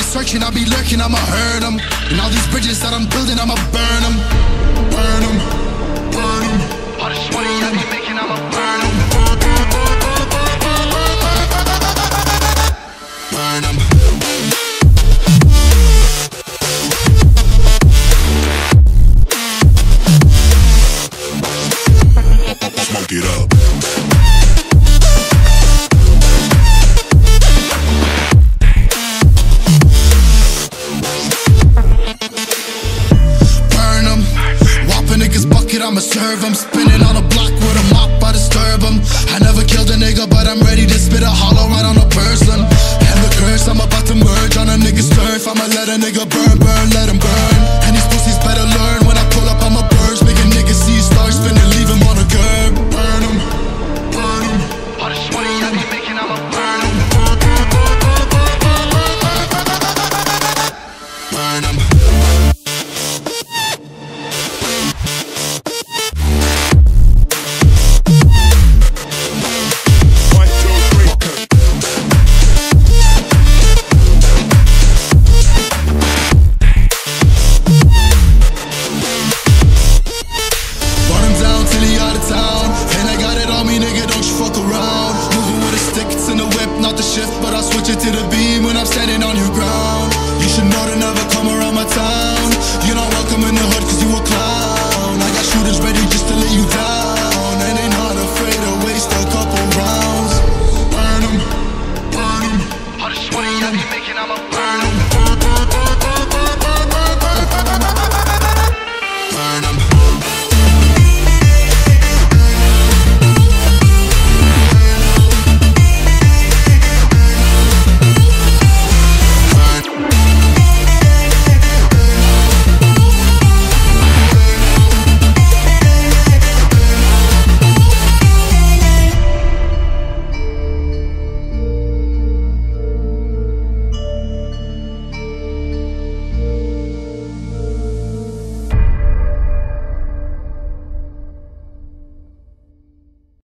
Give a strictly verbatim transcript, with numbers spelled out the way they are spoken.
searching, I'll be lurking, I'ma hurt them. And all these bridges that I'm building, I'ma burn them. Burn them, burn them. All this money I be making, I'ma burn them. Burn them. Smoke it up. I'ma serve him, spinning on a block with a mop, I disturb him. I never killed a nigga, but I'm ready to spit a hollow right on a person. And the curse, I'm about to merge on a nigga's turf. I'ma let a nigga burn, burn, let him burn. And these pussies better learn, when I pull up, I'ma burst. Make a nigga see stars spinning, leave him on a curb. Burn him, burn him. All this money I be making, I'ma burn him. Burn him. But I'll switch it to the beam when I'm standing on your ground. You should know to never come around my town. You're not welcome in the hood cause you a clown. I got shooters ready just to lay you down.